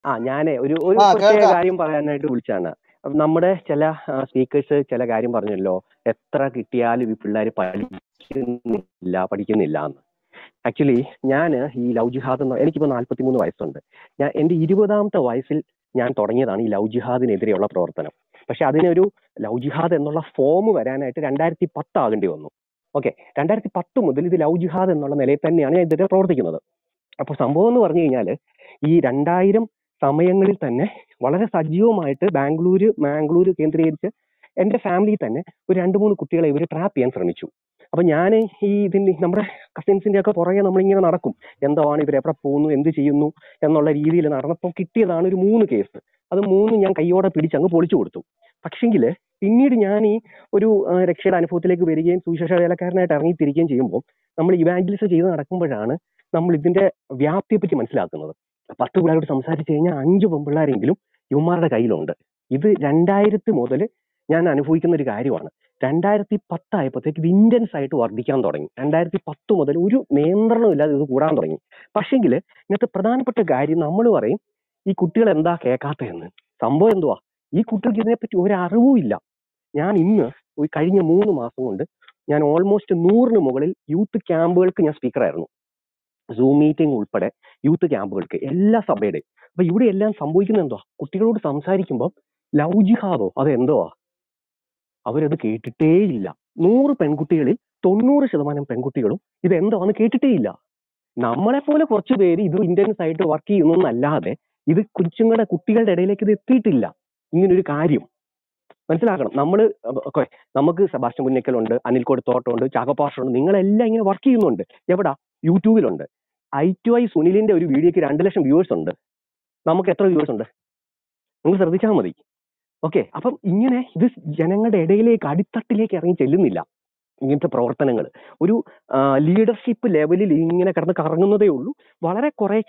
ഞാനേ ഒരു പ്രത്യേക കാര്യം പറയാനായിട്ട് വിളിച്ചാണ്. നമ്മുടെ ചില സ്പീക്കേഴ്സ് ചില കാര്യം പറഞ്ഞല്ലോ, എത്ര കിട്ടിയാലും ഈ പിള്ളേർ പഠിക്കുന്നില്ല എന്ന്. ആക്ച്വലി ഞാൻ ഈ ലവ് ജിഹാദ് എനിക്കിപ്പോൾ 43 വയസ്സുണ്ട്. എൻ്റെ 20ാമത്തെ വയസ്സിൽ ഞാൻ തുടങ്ങിയതാണ് ഈ ലവ് ജിഹാദിനെതിരെയുള്ള പ്രവർത്തനം. പക്ഷെ അതിനൊരു ലവ് ജിഹാദ് എന്നുള്ള ഫോം വരാനായിട്ട് 2010 ആകേണ്ടി വന്നു. ഓക്കെ, 2010 മുതൽ ഇത് ലവ് ജിഹാദ് എന്നുള്ള നിലയിൽ തന്നെയാണ് ഞാൻ ഇതിനെ പ്രവർത്തിക്കുന്നത്. അപ്പോൾ സംഭവം എന്ന് പറഞ്ഞു കഴിഞ്ഞാൽ ഈ 2000 സമയങ്ങളിൽ തന്നെ വളരെ സജീവമായിട്ട് മാംഗ്ലൂര് കേന്ദ്രീകരിച്ച് എൻ്റെ ഫാമിലിയിൽ തന്നെ ഒരു 2-3 കുട്ടികളെ ഇവർ ട്രാപ്പ് ചെയ്യാൻ ശ്രമിച്ചു. അപ്പൊ ഞാൻ ഇതിന്റെ നമ്മുടെ കസിൻസിന്റെ ഒക്കെ പുറകെ നമ്മളിങ്ങനെ നടക്കും, എന്താണ് ഇവർ എവിടെ പോകുന്നു, എന്ത് ചെയ്യുന്നു എന്നുള്ള രീതിയിൽ നടന്നപ്പോൾ കിട്ടിയതാണ് ഒരു 3 കേസ്. അത് 3 ഞാൻ കൈയോടെ പിടിച്ചങ്ങ് പൊളിച്ചു കൊടുത്തു. പക്ഷെങ്കിൽ പിന്നീട് ഞാൻ ഈ ഒരു രക്ഷയുടെ അനുഭവത്തിലേക്ക് വരികയും സുവിശേഷ വേലക്കാരനായിട്ട് ഇറങ്ങിത്തിരിക്കുകയും ചെയ്യുമ്പോൾ നമ്മൾ ഇവാഞ്ചലിസം ചെയ്ത് നടക്കുമ്പോഴാണ് നമ്മൾ ഇതിന്റെ വ്യാപ്തിയെ പറ്റി മനസ്സിലാക്കുന്നത്. 10 പിള്ളേരോട് സംസാരിച്ചു കഴിഞ്ഞാൽ 5 പെൺപിള്ളേരെങ്കിലും യുവമാരുടെ കയ്യിലുണ്ട്. ഇത് 2000 മുതൽ ഞാൻ അനുഭവിക്കുന്ന ഒരു കാര്യമാണ്. 2010 ആയപ്പോഴത്തേക്ക് ഇത് ഇന്റൻസ് ആയിട്ട് വർദ്ധിക്കാൻ തുടങ്ങി. 2010 മുതൽ ഒരു നിയന്ത്രണമില്ലാതെ ഇത് കൂടാൻ തുടങ്ങി. പക്ഷെങ്കിൽ ഇന്നത്തെ പ്രധാനപ്പെട്ട കാര്യം നമ്മൾ പറയും ഈ കുട്ടികൾ എന്താ കേൾക്കാത്തതെന്ന്. സംഭവം എന്തുവാ, ഈ കുട്ടികൾക്ക് ഇതിനെപ്പറ്റി ഒരു അറിവും ഇല്ല. ഞാൻ ഇന്ന് കഴിഞ്ഞ 3 മാസം കൊണ്ട് ഞാൻ ഓൾമോസ്റ്റ് 100-ന് മുകളിൽ യൂത്ത് ക്യാമ്പുകൾക്ക് ഞാൻ സ്പീക്കറായിരുന്നു. സൂം മീറ്റിംഗ് ഉൾപ്പെടെ യൂത്ത് ക്യാമ്പുകൾക്ക് എല്ലാ സഭയുടെയും. അപ്പൊ ഇവിടെ എല്ലാം സംഭവിക്കുന്നത് എന്തുവാ, കുട്ടികളോട് സംസാരിക്കുമ്പോൾ ലവ് ജിഹാദോ അതെന്തോ അവരത് കേട്ടിട്ടേ ഇല്ല. 100 പെൺകുട്ടികളിൽ 90% പെൺകുട്ടികളും ഇത് എന്താന്ന് കേട്ടിട്ടേ ഇല്ല. നമ്മളെപ്പോലെ കുറച്ച് പേര് ഇത് ഇന്റൻസ് ആയിട്ട് വർക്ക് ചെയ്യുന്നല്ലാതെ ഇത് കുട്ടികളുടെ ഇടയിലേക്ക് ഇത് എത്തിയിട്ടില്ല. ഇങ്ങനൊരു കാര്യം മനസ്സിലാക്കണം. നമുക്ക് സെബാസ്റ്റ്യൻ പുന്നക്കലുണ്ട്, അനിൽ കൊടുത്തോട്ടമുണ്ട്, ചാക്കോ പാസ്റ്ററുണ്ട്, നിങ്ങളെല്ലാം ഇങ്ങനെ വർക്ക് ചെയ്യുന്നുണ്ട്. എവിടാ? യൂട്യൂബിലുണ്ട്. I2I സുനിലിന്റെ ഒരു വീഡിയോക്ക് 2 ലക്ഷം വ്യൂവേഴ്സ് ഉണ്ട്. നമുക്ക് എത്ര വ്യൂവേഴ്സ് ഉണ്ട്? നിങ്ങൾ ശ്രദ്ധിച്ചാൽ മതി. ഓക്കെ, അപ്പം ഇങ്ങനെ ഇത് ജനങ്ങളുടെ ഇടയിലേക്ക് അടിത്തട്ടിലേക്ക് ഇറങ്ങി ചെല്ലുന്നില്ല. ഇങ്ങനത്തെ പ്രവർത്തനങ്ങൾ ഒരു ലീഡർഷിപ്പ് ലെവലിൽ ഇങ്ങനെ കിടന്ന് കറങ്ങുന്നതേ ഉള്ളൂ. വളരെ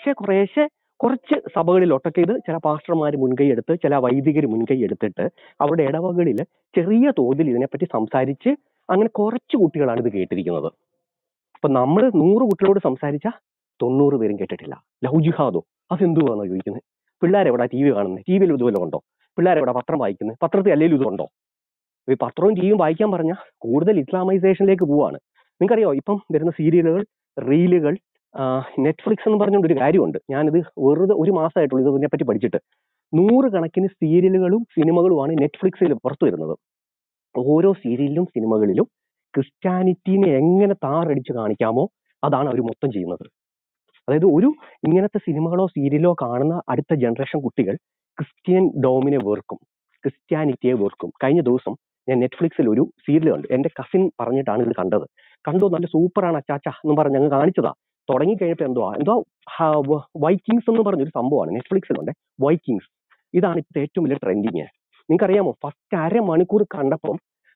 കുറച്ച് സഭകളിലൊട്ടൊക്കെ ഇത് ചില പാസ്റ്റർമാർ മുൻകൈ എടുത്ത്, ചില വൈദികർ മുൻകൈ എടുത്തിട്ട് അവരുടെ ഇടവകളിൽ ചെറിയ തോതിൽ ഇതിനെപ്പറ്റി സംസാരിച്ച് അങ്ങനെ കുറച്ച് കുട്ടികളാണ് ഇത് കേട്ടിരിക്കുന്നത്. അപ്പൊ നമ്മൾ 100 കുട്ടികളോട് സംസാരിച്ചാൽ 90 പേരും കേട്ടിട്ടില്ല. ലവ് ജിഹാദോ അതെന്തുവാണോ ചോദിക്കുന്നത്? പിള്ളേരെവിടാ TV കാണുന്നത്? TV ഇതുവല്ലോ ഉണ്ടോ? പിള്ളേരെവിടെ പത്രം വായിക്കുന്നത്? പത്രത്തിൽ അല്ലെങ്കിൽ ഇതുണ്ടോ? ഈ പത്രവും TV വായിക്കാൻ പറഞ്ഞാൽ കൂടുതൽ ഇസ്ലാമൈസേഷനിലേക്ക് പോവാണ്. നിങ്ങൾക്കറിയോ, ഇപ്പം വരുന്ന സീരിയലുകൾ, റീലുകൾ, നെറ്റ്ഫ്ലിക്സ് എന്ന് പറഞ്ഞുകൊണ്ടൊരു കാര്യമുണ്ട്. ഞാനിത് വെറുതെ 1 മാസമായിട്ടുള്ളൂ ഇതിനെപ്പറ്റി പഠിച്ചിട്ട്. 100 കണക്കിന് സീരിയലുകളും സിനിമകളുമാണ് നെറ്റ്ഫ്ലിക്സിൽ പുറത്തു വരുന്നത്. ഓരോ സീരിയലിലും സിനിമകളിലും ക്രിസ്ത്യാനിറ്റിനെ എങ്ങനെ താറടിച്ച് കാണിക്കാമോ അതാണ് അവർ മൊത്തം ചെയ്യുന്നത്. അതായത് ഒരു ഇങ്ങനത്തെ സിനിമകളോ സീരിയലോ കാണുന്ന അടുത്ത ജനറേഷൻ കുട്ടികൾ ക്രിസ്ത്യൻ ഡോമിനെ വെറുക്കും, ക്രിസ്ത്യാനിറ്റിയെ വെറുക്കും. കഴിഞ്ഞ ദിവസം ഞാൻ നെറ്റ്ഫ്ലിക്സിൽ ഒരു സീരിയൽ കണ്ടു. എൻ്റെ കസിൻ പറഞ്ഞിട്ടാണ് ഇത് കണ്ടത്. നല്ല സൂപ്പറാണ് അച്ചാച്ച എന്നും പറഞ്ഞ് ഞങ്ങൾ കാണിച്ചതാ. തുടങ്ങി കഴിഞ്ഞപ്പോൾ എന്തോ വൈക്കിങ്സ് എന്ന് പറഞ്ഞൊരു സംഭവമാണ് നെറ്റ്ഫ്ലിക്സിലുണ്ട്. വൈക്കിങ്സ് ഇതാണ് ഇപ്പോഴത്തെ ഏറ്റവും വലിയ ട്രെൻഡിങ്. നിങ്ങൾക്കറിയാമോ, ഫസ്റ്റ് 1/2 മണിക്കൂർ കണ്ടപ്പം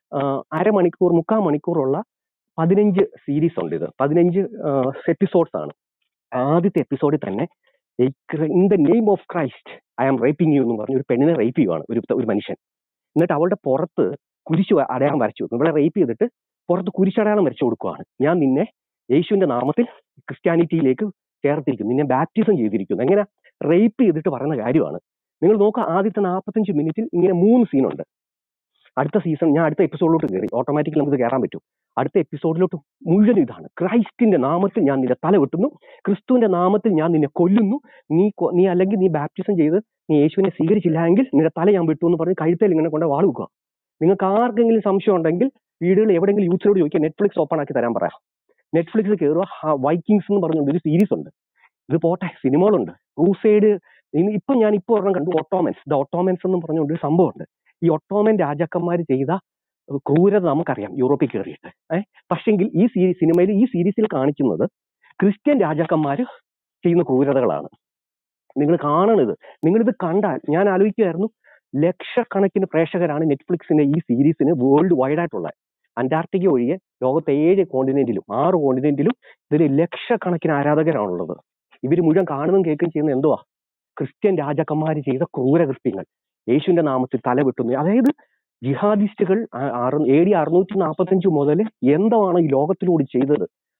3/4 മണിക്കൂറുള്ള 15 സീരീസ് ഉണ്ട്. ഇത് 15 എപ്പിസോഡ്സ് ആണ്. ആദ്യത്തെ എപ്പിസോഡിൽ തന്നെ in the name of Christ I am raping you എന്ന് പറഞ്ഞ് ഒരു പെണ്ണിനെ റേപ്പ് ചെയ്യുവാണ് ഒരു മനുഷ്യൻ. എന്നിട്ട് അവളുടെ പുറത്ത് കുരിശ് അടയാളം വരച്ചു വെക്കും. ഇവിടെ റേപ്പ് ചെയ്തിട്ട് പുറത്ത് കുരിശടയാളം വരച്ചു കൊടുക്കുവാണ്. ഞാൻ നിന്നെ യേശുവിന്റെ നാമത്തിൽ ക്രിസ്ത്യാനിറ്റിയിലേക്ക് ചേർത്തിരിക്കുന്നു, നിന്നെ ബാപ്റ്റിസം ചെയ്തിരിക്കുന്നു. എങ്ങനെ റേപ്പ് ചെയ്തിട്ട് പറയുന്ന കാര്യമാണ്. നിങ്ങൾ നോക്കുക, ആദ്യത്തെ 45 മിനിറ്റിൽ ഇങ്ങനെ 3 സീനുണ്ട്. അടുത്ത സീസൺ ഞാൻ അടുത്ത എപ്പിസോഡിലോട്ട് കയറി, ഓട്ടോമാറ്റിക്കലി നമുക്ക് കയറാൻ പറ്റും. അടുത്ത എപ്പിസോഡിലോട്ട് മുഴുവൻ ഇതാണ്. ക്രൈസ്റ്റിന്റെ നാമത്തിൽ ഞാൻ നിന്നെ തല വെട്ടുന്നു, ക്രിസ്തുവിന്റെ നാമത്തിൽ ഞാൻ നിന്നെ കൊല്ലുന്നു, നീ അല്ലെങ്കിൽ നീ ബാപ്റ്റിസം ചെയ്ത് നീ യേശുവിനെ സ്വീകരിച്ചില്ല എങ്കിൽ നിന്റെ തല ഞാൻ വിട്ടു എന്ന് പറഞ്ഞ് കഴുത്തേൽ ഇങ്ങനെ കൊണ്ട് വാൾ വെക്കുക. നിങ്ങൾക്ക് ആർക്കെങ്കിലും സംശയം ഉണ്ടെങ്കിൽ വീടുകൾ എവിടെയെങ്കിലും യൂത്തിനോട് ചോദിക്കുക, നെറ്റ്ഫ്ലിക്സ് ഓപ്പൺ ആക്കി തരാൻ പറയാം. നെറ്റ്ഫ്ലിക്സിൽ കയറുക, വൈക്കിങ്സ് എന്ന് പറഞ്ഞുകൊണ്ട് ഒരു സീരീസ് ഉണ്ട്. ഇത് പോട്ടെ, സിനിമകളുണ്ട്. ക്രൂസൈഡ്, ഞാനിപ്പോൾ ഒരെണ്ണം കണ്ടു, ഒട്ടോമൻസ് എന്ന് പറഞ്ഞുകൊണ്ട് ഒരു സംഭവമുണ്ട്. ഈ ഒട്ടോമൻ രാജാക്കന്മാർ ചെയ്ത ക്രൂരത നമുക്കറിയാം യൂറോപ്പിൽ കയറിയിട്ട്. പക്ഷെങ്കിൽ ഈ സീരീസിൽ കാണിക്കുന്നത് ക്രിസ്ത്യൻ രാജാക്കന്മാർ ചെയ്യുന്ന ക്രൂരതകളാണ്. നിങ്ങൾ കാണണത്. നിങ്ങളിത് കണ്ടാൽ ഞാൻ ആലോചിക്കുകയായിരുന്നു, ലക്ഷക്കണക്കിന് പ്രേക്ഷകരാണ് നെറ്റ്ഫ്ലിക്സിന്റെ ഈ സീരീസിന് വേൾഡ് വൈഡ് ആയിട്ടുള്ളത്. അന്റാർട്ടിക്ക ഒഴികെ ലോകത്തെ 6 കോണ്ടിനെന്റിലും ഇതിൽ ലക്ഷക്കണക്കിന് ആരാധകരാണുള്ളത്. ഇവർ മുഴുവൻ കാണുന്നതും കേൾക്കുകയും ചെയ്യുന്നത് എന്തുവാ? ക്രിസ്ത്യൻ രാജാക്കന്മാർ ചെയ്ത ക്രൂരകൃത്യങ്ങൾ, യേശുവിന്റെ നാമത്തിൽ തല വെട്ടുന്നു. അതായത് ജിഹാദിസ്റ്റുകൾ AD 645 മുതൽ എന്താണ് ഈ ലോകത്തിലൂടെ ചെയ്തത്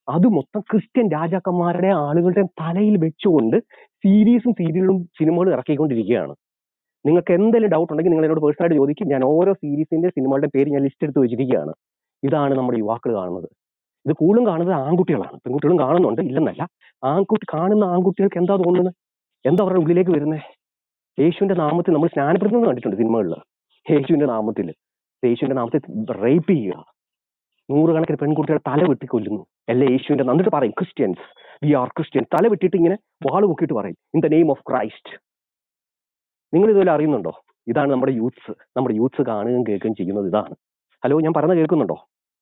അത് മൊത്തം ക്രിസ്ത്യൻ രാജാക്കന്മാരുടെ ആളുകളുടെ തലയിൽ വെച്ചുകൊണ്ട് സീരീസും സീരിയലും സിനിമകളും ഇറക്കിക്കൊണ്ടിരിക്കുകയാണ്. നിങ്ങൾക്ക് എന്തെങ്കിലും ഡൗട്ട് ഉണ്ടെങ്കിൽ നിങ്ങൾ എന്നോട് പേഴ്സണലായിട്ട് ചോദിക്കും. ഞാൻ ഓരോ സീരീസിന്റെ സിനിമകളുടെ പേര് ഞാൻ ലിസ്റ്റ് എടുത്ത് വെച്ചിരിക്കുകയാണ്. ഇതാണ് നമ്മുടെ യുവാക്കൾ കാണുന്നത്. ഇത് കൂടുതലും കാണുന്നത് ആൺകുട്ടികളാണ്. പെൺകുട്ടികളും കാണുന്നുണ്ട്, ഇല്ലെന്നല്ല. കാണുന്ന ആൺകുട്ടികൾക്ക് എന്താ തോന്നുന്നത്? എന്താ അവരുടെ ഉള്ളിലേക്ക് വരുന്നത്? യേശുവിന്റെ നാമത്തിൽ നമ്മൾ സ്നാനപ്പെടുത്തുന്നത് കണ്ടിട്ടുണ്ട് സിനിമകളിൽ. യേശുവിന്റെ നാമത്തിൽ റേപ്പ് ചെയ്യുക, നൂറുകണക്കിന് പെൺകുട്ടികളെ തല വെട്ടിക്കൊല്ലുന്നു. അല്ലെ യേശുവിന്റെ എന്നിട്ട് പറയും ക്രിസ്ത്യൻസ്, വി ആർ ക്രിസ്ത്യൻ. തല വെട്ടിയിട്ട് ഇങ്ങനെ വാള് പൊക്കിയിട്ട് പറയും in the name of Christ. നിങ്ങൾ ഇതുപോലെ അറിയുന്നുണ്ടോ? ഇതാണ് നമ്മുടെ യൂത്ത്സ് കാണുകയും കേൾക്കുകയും ചെയ്യുന്നത്. ഇതാണ്. ഹലോ, ഞാൻ പറഞ്ഞത് കേൾക്കുന്നുണ്ടോ?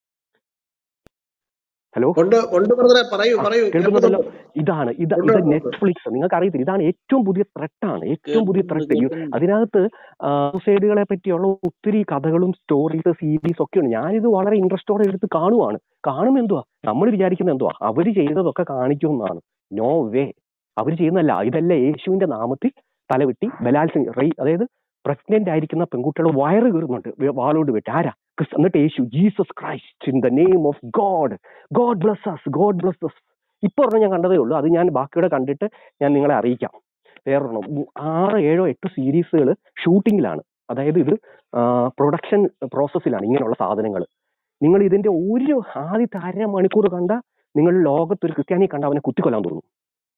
ഹലോ, കേൾക്കുന്നുണ്ടല്ലോ. ഇതാണ് ഇത് നെറ്റ്ഫ്ലിക്സ്. നിങ്ങൾക്ക് അറിയത്തില്ല, ഇതാണ് ഏറ്റവും പുതിയ ത്രെട്ടാണ്. അതിനകത്ത് സൂസൈഡുകളെ പറ്റിയുള്ള ഒത്തിരി കഥകളും സ്റ്റോറീസ്, സീരീസ് ഒക്കെ ഉണ്ട്. ഞാനിത് വളരെ ഇൻട്രസ്റ്റോടെ എടുത്ത് കാണും. എന്തുവാ നമ്മൾ വിചാരിക്കുന്നത്? എന്തുവാ അവർ ചെയ്തതൊക്കെ കാണിക്കുമെന്നാണ്. നോ വേ, അവർ ചെയ്യുന്നതല്ല. ഇതല്ല യേശുവിന്റെ നാമത്തിൽ തലവെട്ടി അതായത് പ്രഗ്നന്റ് ആയിരിക്കുന്ന പെൺകുട്ടികൾ വയറ് കീറുന്നുണ്ട് വാളോട് വെട്ടി. ആരാ? എന്നിട്ട് യേശു, Jesus Christ in the name of God bless us. ഇപ്പൊ ഒരെണ്ണം ഞാൻ കണ്ടതേ ഉള്ളൂ. അത് ഞാൻ ബാക്കിയുടെ കണ്ടിട്ട് ഞാൻ നിങ്ങളെ അറിയിക്കാം. വേറൊരെണ്ണം 6, 7, 8 സീരീസുകൾ ഷൂട്ടിങ്ങിലാണ്. അതായത് ഇത് പ്രൊഡക്ഷൻ പ്രോസസ്സിലാണ് ഇങ്ങനെയുള്ള സാധനങ്ങൾ. നിങ്ങൾ ഇതിന്റെ ആദ്യത്തെ 1/2 മണിക്കൂർ കണ്ട നിങ്ങൾ ലോകത്തൊരു ക്രിസ്ത്യാനിയെ കണ്ട അവനെ കുത്തിക്കൊല്ലാൻ തോന്നും.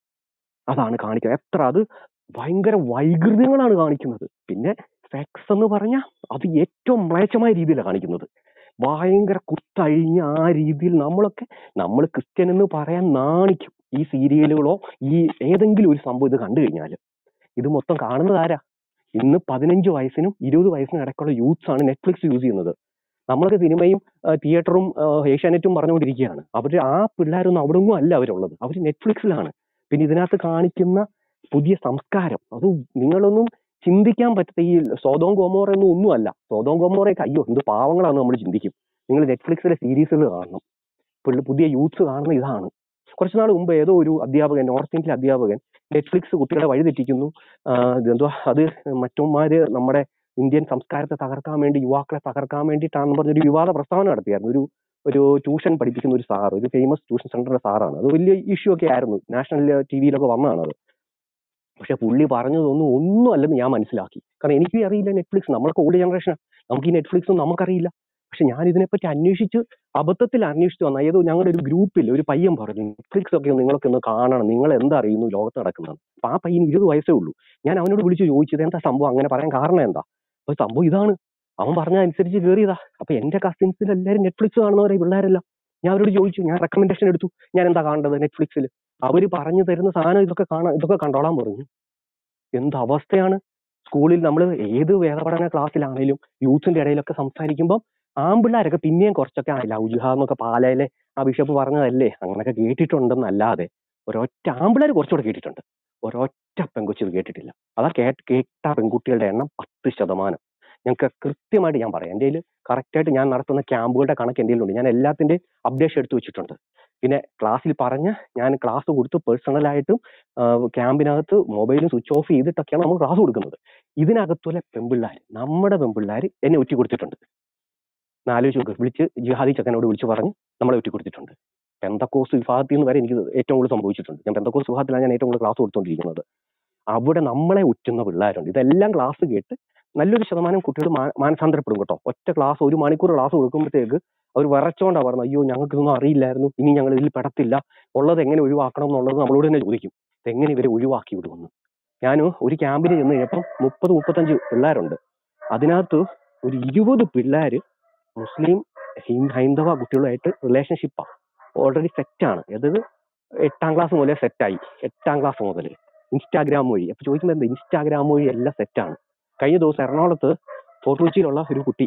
അതാണ് കാണിക്കുന്നത്. അത് ഭയങ്കര വൈകൃതങ്ങളാണ് കാണിക്കുന്നത്. പിന്നെ സെക്സ് എന്ന് പറഞ്ഞാൽ അത് ഏറ്റവും മ്ലേച്ഛമായ രീതിയിലാണ് കാണിക്കുന്നത്. ഭയങ്കര കുത്തഴിഞ്ഞ ആ രീതിയിൽ നമ്മൾ ക്രിസ്ത്യൻ എന്ന് പറയാൻ നാണിക്കും. ഈ സീരിയലുകളോ ഈ ഏതെങ്കിലും ഒരു സംഭവം ഇത് കണ്ടു കഴിഞ്ഞാൽ. ഇത് മൊത്തം കാണുന്നത് ആരാ? ഇന്ന് 15 വയസ്സിനും 20 വയസ്സിനും ഇടയ്ക്കുള്ള യൂത്ത്സ് ആണ് നെറ്റ്ഫ്ലിക്സ് യൂസ് ചെയ്യുന്നത്. നമ്മളൊക്കെ സിനിമയും തിയേറ്ററും ഏഷ്യാനെറ്റും പറഞ്ഞുകൊണ്ടിരിക്കുകയാണ്. ആ പിള്ളേരൊന്നും അവിടെ ഒന്നും അല്ല അവരുള്ളത്. അവർ നെറ്റ്ഫ്ലിക്സിലാണ്. പിന്നെ ഇതിനകത്ത് കാണിക്കുന്ന പുതിയ സംസ്കാരം അത് നിങ്ങളൊന്നും ചിന്തിക്കാൻ പറ്റത്ത. ഈ സോദോം ഗൊമോറ ഒന്നും അല്ല. സോദോം ഗൊമോറയൊക്കെ അയ്യോ എന്ത് പാവങ്ങളാണെന്ന് നമ്മൾ ചിന്തിക്കും. നിങ്ങൾ നെറ്റ്ഫ്ലിക്സിലെ സീരീസുകൾ കാണണം. പുതിയ യൂത്ത്സ് കാണുന്ന ഇതാണ്. കുറച്ചുനാൾ മുമ്പ് ഏതോ ഒരു അധ്യാപകൻ, നോർത്ത് ഇന്ത്യയിലെ അധ്യാപകൻ, നെറ്റ്ഫ്ലിക്സ് കുട്ടികളെ വഴിതെറ്റിക്കുന്നു, അത് മറ്റുമാര് നമ്മുടെ ഇന്ത്യൻ സംസ്കാരത്തെ തകർക്കാൻ വേണ്ടി, യുവാക്കളെ തകർക്കാൻ വേണ്ടിയിട്ടാണെന്ന് പറഞ്ഞൊരു വിവാദ പ്രസ്താവന നടത്തിയായിരുന്നു. ഒരു ട്യൂഷൻ പഠിപ്പിക്കുന്ന ഒരു സാർ, ഒരു ഫേമസ് ട്യൂഷൻ സെന്ററിന്റെ സാറാണ്. അത് വലിയ ഇഷ്യൂ ഒക്കെ ആയിരുന്നു. നാഷണൽ ടിവിയിലൊക്കെ വന്നതാണ് അത്. പക്ഷെ പുള്ളി ഒന്നും അല്ലെന്ന് ഞാൻ മനസ്സിലാക്കി. കാരണം എനിക്ക് അറിയില്ല നെറ്റ്ഫ്ലിക്സ്. നമ്മളൊക്കെ ഓൾഡ് ജനറേഷനാണ്. നമുക്ക് ഈ നെറ്റ്ഫ്ലിക്സും നമുക്കറിയില്ല. പക്ഷെ ഞാൻ ഇതിനെപ്പറ്റി അബദ്ധത്തിൽ അന്വേഷിച്ചു വന്ന ഏതോ ഞങ്ങളുടെ ഒരു ഗ്രൂപ്പിൽ ഒരു പയ്യൻ പറഞ്ഞു നെറ്റ്ഫ്ലിക്സ് ഒക്കെ നിങ്ങളൊക്കെ ഒന്ന് കാണണം, നിങ്ങൾ എന്താ അറിയുന്നു ലോകത്ത് നടക്കുന്നത്. അപ്പൊ ആ പയ്യന് 20 വയസ്സേ ഉള്ളൂ. ഞാൻ അവനോട് വിളിച്ച് ചോദിച്ചത് എന്താ സംഭവം, അങ്ങനെ പറയാൻ കാരണം എന്താ? അപ്പൊ സംഭവം ഇതാണ്. അവൻ പറഞ്ഞ അനുസരിച്ച് കയറിയതാ. അപ്പൊ എന്റെ കസിൻസിൽ എല്ലാവരും നെറ്റ്ഫ്ലിക്സ് കാണുന്നവരെ, പിള്ളേരെല്ലാം. ഞാൻ അവരോട് ചോദിച്ചു, ഞാൻ റെക്കമെൻഡേഷൻ എടുത്തു, ഞാൻ എന്താ കാണേണ്ടത് നെറ്റ്ഫ്ലിക്സിൽ. അവര് പറഞ്ഞു തരുന്ന സാധനം ഇതൊക്കെ കണ്ടോളാൻ പറഞ്ഞു. എന്ത് അവസ്ഥയാണ്! സ്കൂളിൽ നമ്മൾ ഏത് വേദപഠന ക്ലാസ്സിലാണെങ്കിലും യൂത്തിന്റെ ഇടയിലൊക്കെ സംസാരിക്കുമ്പോൾ ആൺപിള്ളേരൊക്കെ പിന്നെയും കുറച്ചൊക്കെ ലവ് ജിഹാദ് എന്നൊക്കെ പാലയിലെ ആ ബിഷപ്പ് പറഞ്ഞതല്ലേ അങ്ങനെയൊക്കെ കേട്ടിട്ടുണ്ടെന്നല്ലാതെ ഒരൊറ്റ ആൺപിള്ളേർ കുറച്ചുകൂടെ കേട്ടിട്ടുണ്ട്. ഒരൊറ്റ പെൺകൊച്ചത് കേട്ടിട്ടില്ല. അതാ കേട്ട പെൺകുട്ടികളുടെ എണ്ണം 10%. ഞങ്ങൾക്ക് കൃത്യമായിട്ട് ഞാൻ പറയാം. എൻ്റെ കയ്യിൽ കറക്റ്റായിട്ട് ഞാൻ നടത്തുന്ന ക്യാമ്പുകളുടെ കണക്ക് എൻ്റെ കയ്യിലുണ്ട്. ഞാൻ എല്ലാത്തിൻ്റെ അപ്ഡേഷൻ എടുത്ത് വെച്ചിട്ടുണ്ട്. പിന്നെ ക്ലാസ്സിൽ പറഞ്ഞ് ഞാൻ ക്ലാസ് കൊടുത്ത് പേഴ്സണലായിട്ടും ക്യാമ്പിനകത്ത് മൊബൈലും സ്വിച്ച് ഓഫ് ചെയ്തിട്ടൊക്കെയാണ് നമ്മൾ ക്ലാസ് കൊടുക്കുന്നത്. ഇതിനകത്തുള്ള നമ്മുടെ പെൺപിള്ളേർ എന്നെ ഒറ്റി കൊടുത്തിട്ടുണ്ട്. ആലോചിച്ച് നോക്ക്. വിളിച്ച് ജിഹാദി ചക്കനോട് വിളിച്ച് പറഞ്ഞ് നമ്മളെ ഒറ്റി കൊടുത്തിട്ടുണ്ട്. പെന്തക്കോസ് വിഭാഗത്തിൽ നിന്ന് വരെ എനിക്ക് ഏറ്റവും കൂടുതൽ സംഭവിച്ചിട്ടുണ്ട്. ഞാൻ പെന്തക്കോസ് വിഭാഗത്തിലാണ് ഞാൻ ഏറ്റവും കൂടുതൽ ക്ലാസ് കൊടുത്തുകൊണ്ടിരിക്കുന്നത്. അവിടെ നമ്മളെ ഒറ്റുന്ന പിള്ളേരുണ്ട്. ഇതെല്ലാം ക്ലാസ് കേട്ട് നല്ലൊരു ശതമാനം കുട്ടികൾ മാനസാന്തരപ്പെടും കേട്ടോ. ഒറ്റ ക്ലാസ് 1 മണിക്കൂർ ക്ലാസ് കൊടുക്കുമ്പോഴത്തേക്ക് അവർ വിറച്ചോണ്ടാ പറഞ്ഞത്, അയ്യോ ഞങ്ങൾക്കിതൊന്നും അറിയില്ലായിരുന്നു, ഇനി ഞങ്ങൾ ഇതിൽ പെടത്തില്ല, ഉള്ളത് എങ്ങനെ ഒഴിവാക്കണം എന്നുള്ളത് നമ്മളോട് തന്നെ ചോദിക്കും. എങ്ങനെ ഇവരെ ഒഴിവാക്കി വിടുമെന്ന്. ഞാൻ ഒരു ക്യാമ്പിന് ചെന്ന് കഴിഞ്ഞപ്പം 30-35 പിള്ളേരുണ്ട്. അതിനകത്ത് ഒരു 20 പിള്ളേര് മുസ്ലിം ഹൈന്ദവ കുട്ടികളുമായിട്ട് റിലേഷൻഷിപ്പാണ്. ഓൾറെഡി സെറ്റാണ്. അതായത് 8ാം ക്ലാസ് മുതലേ സെറ്റായി. 8ാം ക്ലാസ് മുതൽ ഇൻസ്റ്റാഗ്രാം വഴി. അപ്പൊ ചോദിക്കുമ്പോൾ എന്താ, ഇൻസ്റ്റാഗ്രാം വഴി എല്ലാം സെറ്റാണ്. കഴിഞ്ഞ ദിവസം എറണാകുളത്ത് ഫോർട്ട് കൊച്ചിയിലുള്ള ഒരു കുട്ടി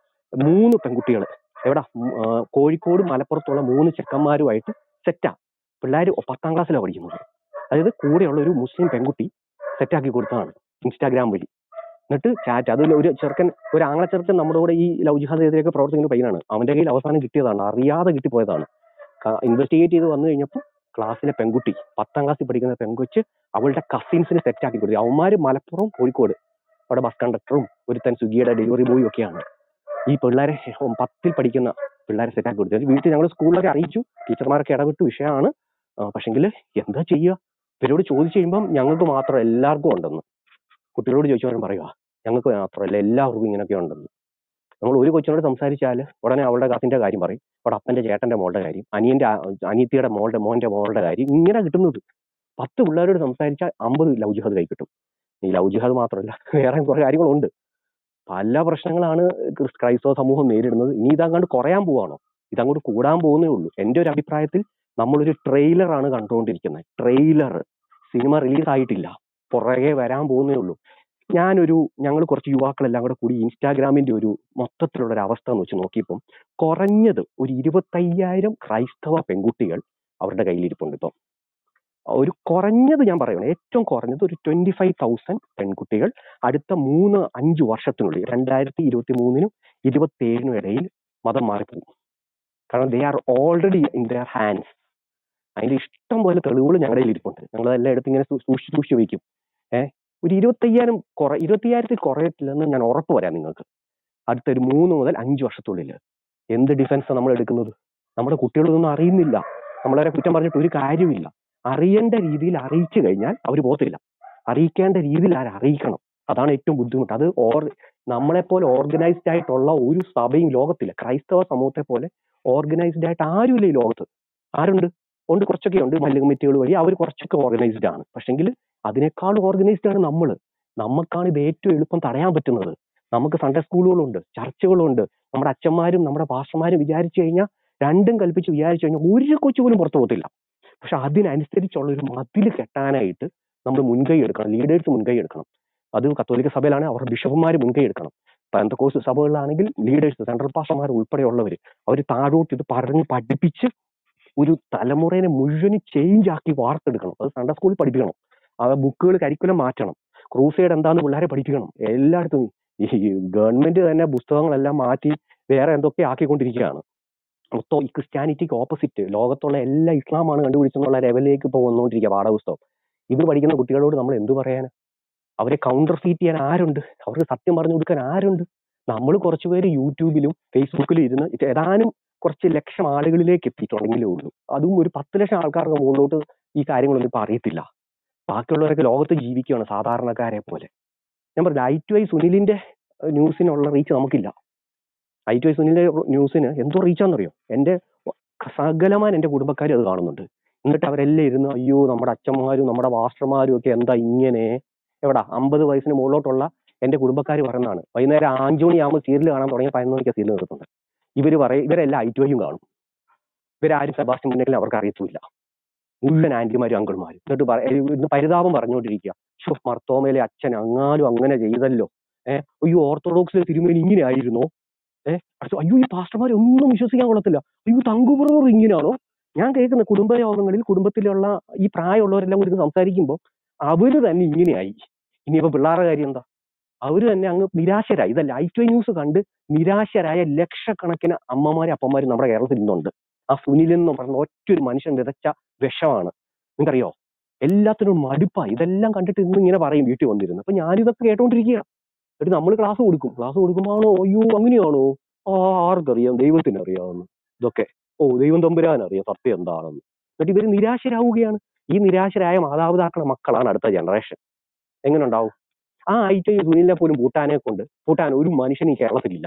3 പെൺകുട്ടികൾ കോഴിക്കോട് മലപ്പുറത്തുള്ള 3 ചെക്കന്മാരുമായിട്ട് സെറ്റാ. പിള്ളേർ 10ാം ക്ലാസ്സിലാണ് പഠിക്കുന്നത്. അതായത് കൂടെയുള്ള ഒരു മുസ്ലിം പെൺകുട്ടി സെറ്റാക്കി കൊടുത്തതാണ് ഇൻസ്റ്റാഗ്രാം വഴി. എന്നിട്ട് ചാറ്റ്, അതിൽ ഒരു ചെറുക്കൻ, ഒരു ആംഗ്ല ചെറുക്കൻ നമ്മുടെ കൂടെ ഈ ലവ് ജിഹാദിനെതിരെയൊക്കെ പ്രവർത്തിക്കുന്ന പയ്യനാണ്. അവന്റെ കയ്യിൽ അവസാനം കിട്ടിയതാണ്, അറിയാതെ കിട്ടിപ്പോയതാണ്. ഇൻവെസ്റ്റിഗേറ്റ് ചെയ്ത് വന്നു കഴിഞ്ഞപ്പോൾ ക്ലാസ്സിലെ പെൺകുട്ടി, 10ാം ക്ലാസ്സിൽ പഠിക്കുന്ന പെൺകൊച്ച് അവളുടെ കസിൻസിന് സെറ്റാക്കി കൊടുത്തു. അവന്മാർ മലപ്പുറം കോഴിക്കോട്, അവിടെ ബസ് കണ്ടക്ടറും ഒരുത്തൻ സ്വിഗ്ഗിയുടെ ഡെലിവറി ബോയും ഒക്കെയാണ്. ഈ പിള്ളേരെ 10ൽ പഠിക്കുന്ന പിള്ളേരെ സെറ്റാക്കി കൊടുത്തു. വീട്ടിൽ ഞങ്ങൾ സ്കൂളിലൊക്കെ അറിയിച്ചു, ടീച്ചർമാരൊക്കെ ഇടപെട്ട് വിഷയമാണ്. പക്ഷെങ്കിൽ എന്താ ചെയ്യുക? ഇവരോട് ചോദിച്ചു കഴിയുമ്പം ഞങ്ങൾക്ക് മാത്രം എല്ലാവർക്കും ഉണ്ടെന്ന്. കുട്ടികളോട് ചോദിച്ചവരും പറയുക ഞങ്ങൾക്ക് മാത്രമല്ല എല്ലാവർക്കും ഇങ്ങനെയൊക്കെ ഉണ്ടെന്ന്. നമ്മൾ ഒരു കൊച്ചിനോട് സംസാരിച്ചാൽ ഉടനെ അവളുടെ കസിന്റെ കാര്യം പറയും, അവിടെ അപ്പന്റെ ചേട്ടന്റെ മോളുടെ കാര്യം, അനിയത്തിയുടെ മോന്റെ മോളുടെ കാര്യം, ഇങ്ങനെ കിട്ടുന്നത്. 10 പിള്ളേരോട് സംസാരിച്ചാൽ 50 ലവ് ജിഹാദ് കൈ കിട്ടും. ഈ ലവ് ജിഹാദ് മാത്രമല്ല, വേറെ കുറെ കാര്യങ്ങളുണ്ട്. പല പ്രശ്നങ്ങളാണ് ക്രൈസ്തവ സമൂഹം നേരിടുന്നത്. ഇനി ഇതങ്ങോട്ട് കുറയാൻ പോവാണോ? ഇതങ്ങോട്ട് കൂടാൻ പോകുന്നേ ഉള്ളൂ. എൻ്റെ ഒരു അഭിപ്രായത്തിൽ നമ്മളൊരു ട്രെയിലറാണ് കണ്ടുകൊണ്ടിരിക്കുന്നത്. ട്രെയിലർ, സിനിമ റിലീസ് ആയിട്ടില്ല, പുറകെ വരാൻ പോകുന്നേ ഉള്ളൂ. ഞങ്ങൾ കുറച്ച് യുവാക്കളെല്ലാം കൂടെ കൂടി ഇൻസ്റ്റാഗ്രാമിന്റെ ഒരു മൊത്തത്തിലുള്ള ഒരു അവസ്ഥ എന്ന് വെച്ച് നോക്കിയപ്പം കുറഞ്ഞത് ഒരു 25,000 ക്രൈസ്തവ പെൺകുട്ടികൾ അവരുടെ കയ്യിലിരിപ്പുണ്ട്. ഇപ്പം ഒരു കുറഞ്ഞത് ഞാൻ പറയുന്നത്, ഏറ്റവും കുറഞ്ഞത് ഒരു 25,000 പെൺകുട്ടികൾ അടുത്ത 3-5 വർഷത്തിനുള്ളിൽ 2023-നും 27-നും ഇടയിൽ മതം മാറിപ്പോകും. കാരണം they are already in their hands. അതിന്റെ ഇഷ്ടം പോലെ തെളിവുകൾ ഞങ്ങളുടെ ഇരിപ്പുണ്ട്. ഞങ്ങളെല്ലാം എടുത്ത് ഇങ്ങനെ സൂക്ഷിച്ചു വയ്ക്കും. ഒരു 25,000 കുറയത്തില്ലെന്ന് ഞാൻ ഉറപ്പ് വരാം നിങ്ങൾക്ക്. അടുത്തൊരു 3 മുതൽ 5 വർഷത്തുള്ളിൽ. എന്ത് ഡിഫൻസ് നമ്മൾ എടുക്കുന്നത്? നമ്മുടെ കുട്ടികളൊന്നും അറിയുന്നില്ല. നമ്മളവരെ കുറ്റം പറഞ്ഞിട്ട് ഒരു കാര്യമില്ല. അറിയേണ്ട രീതിയിൽ അറിയിച്ചു കഴിഞ്ഞാൽ അവർ പോകത്തില്ല. അറിയിക്കേണ്ട രീതിയിൽ അറിയിക്കണം. അതാണ് ഏറ്റവും ബുദ്ധിമുട്ട്. അത് നമ്മളെപ്പോലെ ഓർഗനൈസ്ഡ് ആയിട്ടുള്ള ഒരു സഭയും ലോകത്തില്ല. ക്രൈസ്തവ സമൂഹത്തെ പോലെ ഓർഗനൈസ്ഡ് ആയിട്ട് ആരുമില്ല ഈ ലോകത്ത്. ആരുണ്ട്? ഉണ്ട്, കുറച്ചൊക്കെ ഉണ്ട്. മല്ല് കമ്മിറ്റികൾ വഴി അവർ കുറച്ചൊക്കെ ഓർഗനൈസ്ഡ് ആണ്. പക്ഷെങ്കിൽ അതിനേക്കാൾ ഓർഗനൈസ്ഡ് ആണ് നമ്മൾ. നമുക്കാണ് ഇത് ഏറ്റവും എളുപ്പം തടയാൻ പറ്റുന്നത്. നമുക്ക് സൺഡേ സ്കൂളുകളുണ്ട്, ചർച്ചുകളുണ്ട്. നമ്മുടെ അച്ഛന്മാരും നമ്മുടെ പാസ്റ്റർമാരും വിചാരിച്ചു കഴിഞ്ഞാൽ, രണ്ടും കൽപ്പിച്ച് വിചാരിച്ചു കഴിഞ്ഞാൽ ഒരു കൊച്ചു പോലും പുറത്തു പോകത്തില്ല. പക്ഷെ അതിനനുസരിച്ചുള്ള ഒരു മതിൽ കെട്ടാനായിട്ട് നമ്മൾ മുൻകൈ എടുക്കണം. ലീഡേഴ്സ് മുൻകൈ എടുക്കണം. അത് കത്തോലിക്ക സഭയിലാണ് അവരുടെ ബിഷപ്പുമാർ മുൻകൈ എടുക്കണം. പെന്തക്കോസ്ത് സഭകളിലാണെങ്കിൽ ലീഡേഴ്സ്, സെൻട്രൽ പാസ്റ്റർമാർ ഉൾപ്പെടെയുള്ളവർ അവർ താഴോട്ട് ഇത് പറഞ്ഞ് പഠിപ്പിച്ച് ഒരു തലമുറയെ മുഴുവൻ ചേഞ്ച് ആക്കി വാർത്തെടുക്കണം. അത് സൺഡേ സ്കൂളിൽ പഠിപ്പിക്കണം. ആ ബുക്കുകൾ കരിക്കുലം മാറ്റണം. ക്രൂസൈഡ് എന്താന്ന് പിള്ളേരെ പഠിപ്പിക്കണം. എല്ലായിടത്തും ഈ ഗവൺമെന്റ് തന്നെ പുസ്തകങ്ങളെല്ലാം മാറ്റി വേറെ എന്തൊക്കെ ആക്കിക്കൊണ്ടിരിക്കുകയാണ്. മൊത്തം ഈ ക്രിസ്ത്യാനിറ്റിക്ക് ഓപ്പോസിറ്റ് ലോകത്തുള്ള എല്ലാ ഇസ്ലാമാണ് കണ്ടുപിടിച്ചെന്നുള്ള ലെവലിലേക്ക് ഇപ്പോൾ വന്നുകൊണ്ടിരിക്കുക പാഠപുസ്തകം. ഇത് പഠിക്കുന്ന കുട്ടികളോട് നമ്മൾ എന്ത് പറയാൻ? അവരെ കൗണ്ടർ ഫീറ്റ് ചെയ്യാൻ ആരുണ്ട്? അവർക്ക് സത്യം പറഞ്ഞു കൊടുക്കാൻ ആരുണ്ട്? നമ്മൾ കുറച്ചുപേര് യൂട്യൂബിലും ഫേസ്ബുക്കിലും ഇരുന്ന് ഏതാനും കുറച്ച് ലക്ഷം ആളുകളിലേക്ക് എത്തിയിട്ടുണ്ടെങ്കിലേ ഉള്ളൂ. അതും ഒരു 10 ലക്ഷം ആൾക്കാർക്ക് മുകളിലോട്ട് ഈ കാര്യങ്ങളൊന്നും ഇപ്പൊ അറിയത്തില്ല. ബാക്കിയുള്ളവരൊക്കെ ലോകത്ത് ജീവിക്കുകയാണ് സാധാരണക്കാരെ പോലെ. ഞാൻ പറഞ്ഞു, I2I സുനിലിന്റെ ന്യൂസിനുള്ള റീച്ച് നമുക്കില്ല. I2I സുനിലിന്റെ ന്യൂസിന് എന്തോ റീച്ചാണെന്നറിയോ? എൻ്റെ സകലമാൻ എൻ്റെ കുടുംബക്കാരും അത് കാണുന്നുണ്ട്. എന്നിട്ട് അവരെല്ലാം ഇരുന്ന് അയ്യോ നമ്മുടെ അച്ഛന്മാരും നമ്മുടെ മാസ്റ്റർമാരും ഒക്കെ എന്താ ഇങ്ങനെ, എവിടാ 50 വയസ്സിന് മുകളിലോട്ടുള്ള എൻ്റെ കുടുംബക്കാർ പറയുന്നതാണ്. വൈകുന്നേരം 5 മണിയാകുമ്പോൾ സീരിയൽ കാണാൻ തുടങ്ങിയ 11 മണിക്ക് സീരിയൽ നിർത്തുന്നത്. ഇവരെല്ലാം I2Iയും കാണും. ഇവരാരും സെബാസ്റ്റ്യൻ മുന്നേലും അവർക്ക് അറിയത്തുമില്ല. മുഴുവൻ ആന്റിമാരും അങ്കിൾമാരും. എന്നിട്ട് ഇന്ന് പരിതാപം പറഞ്ഞുകൊണ്ടിരിക്കുക, മർത്തോമയിലെ അച്ഛൻ അങ്ങാലും അങ്ങനെ ചെയ്തല്ലോ. അയ്യോ ഓർത്തഡോക്സിലെ തിരുമേനി ഇങ്ങനെ ആയിരുന്നോ? അയ്യോ ഈ പാസ്റ്റർമാർ ഒന്നും വിശ്വസിക്കാൻ കൊള്ളത്തില്ല. അയ്യോ തങ്കുപുറർ ഇങ്ങനെയാണോ? ഞാൻ കേൾക്കുന്ന കുടുംബയോഗങ്ങളിൽ കുടുംബത്തിലുള്ള ഈ പ്രായമുള്ളവരെല്ലാം കൂടി സംസാരിക്കുമ്പോൾ അവര് തന്നെ ഇങ്ങനെയായി. ഇനിയിപ്പോ പിള്ളേരുടെ കാര്യം എന്താ? അവര് തന്നെ അങ്ങ് നിരാശരായി. ഇതല്ല I2I ന്യൂസ് കണ്ട് നിരാശരായ ലക്ഷക്കണക്കിന് അമ്മമാരും അപ്പന്മാരും നമ്മുടെ കേരളത്തിൽ ഇന്നുണ്ട്. ആ സുനിൽ എന്ന് പറഞ്ഞ ഒറ്റൊരു മനുഷ്യൻ വിതച്ച വിഷമാണ്. നിങ്ങൾക്കറിയോ? എല്ലാത്തിനും മടുപ്പായി. ഇതെല്ലാം കണ്ടിട്ട് ഇന്ന് ഇങ്ങനെ പറയും വീട്ടിൽ വന്നിരുന്നു. അപ്പൊ ഞാനിതൊക്കെ കേട്ടോണ്ടിരിക്കുക. എന്നിട്ട് നമ്മൾ ക്ലാസ് കൊടുക്കുമ്പോൾ ആണോ അയ്യോ അങ്ങനെയാണോ? ആർക്കറിയാം? ദൈവത്തിന് അറിയാവുന്നു ഇതൊക്കെ. ദൈവം തമ്പുരാനറിയാം സത്യം എന്താണെന്ന്. എന്നിട്ട് ഇവര് നിരാശരാവുകയാണ്. ഈ നിരാശരായ മാതാപിതാക്കളുടെ മക്കളാണ് അടുത്ത ജനറേഷൻ. എങ്ങനെ ഉണ്ടാവും? ആ I2I സുനിലിനെ പോലും പൂട്ടാൻ ഒരു മനുഷ്യൻ ഈ കേരളത്തിലില്ല.